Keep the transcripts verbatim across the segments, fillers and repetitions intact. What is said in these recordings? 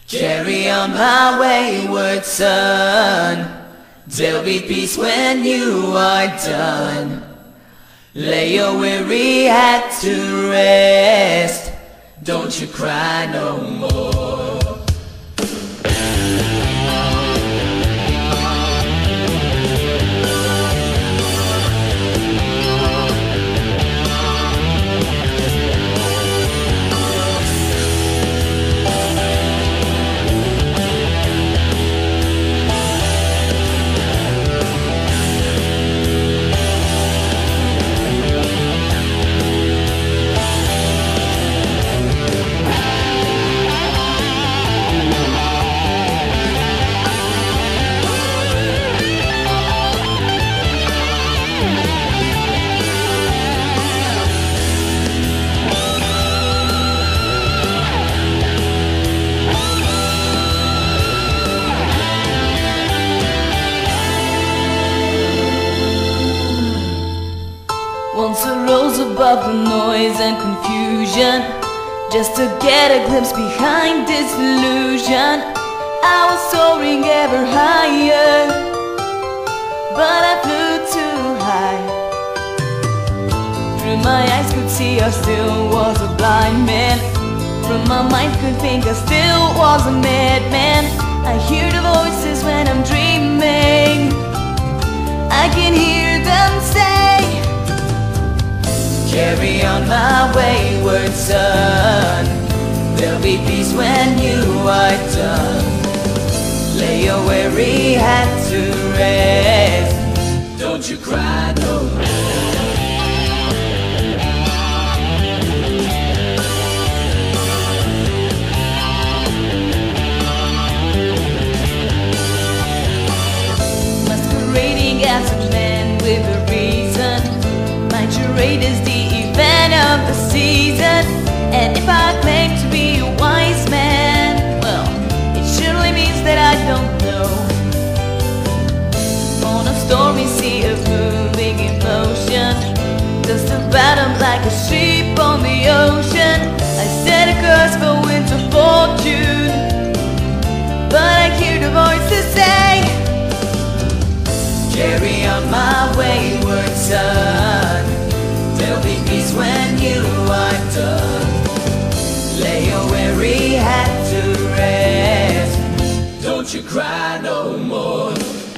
Carry on, my wayward son. There'll be peace when you are done. Lay your weary head to rest. Don't you cry no more. Once I rose above the noise and confusion, just to get a glimpse behind this illusion. I was soaring ever higher, but I flew too high. Through my eyes could see I still was a blind man. From my mind could think I still was a madman. I hear the voices when I'm dreaming. I can hear them say, carry on, my wayward son. There'll be peace when you are done. Lay your weary head to rest. Don't you cry no more. Masquerading as a man with a reason. My charade is the event of the season. And if I claim to be a wise man, well, it surely means that I don't know. On a stormy sea of moving emotion, just about I'm like a sheep on the ocean. I set a course for winter fortune, but I hear the voices say, carry on, my wayward son. There'll be peace when you are done. Lay your weary head to rest. Don't you cry no more.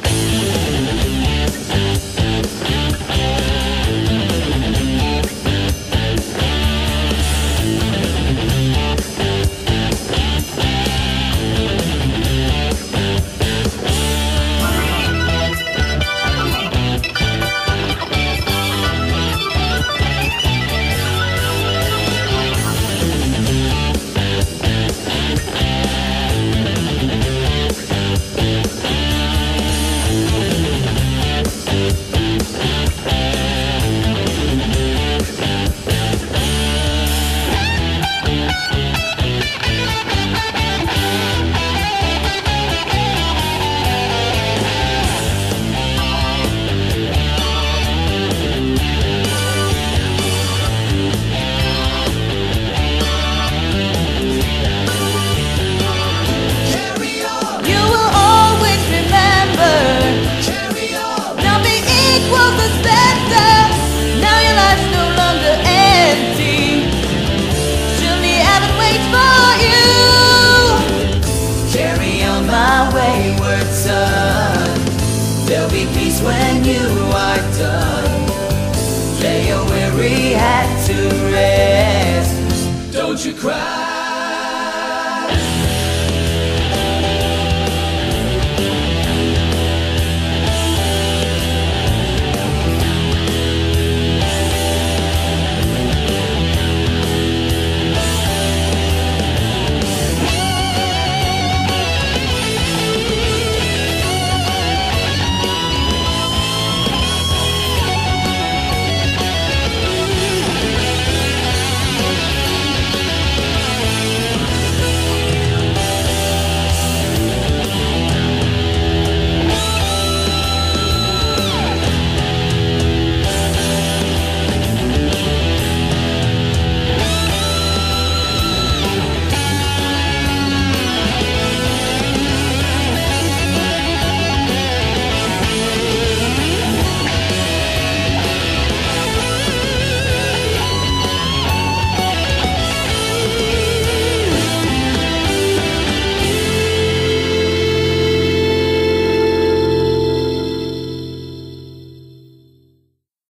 Wayward son, there'll be peace when you are done. Lay your weary head to rest. Don't you cry.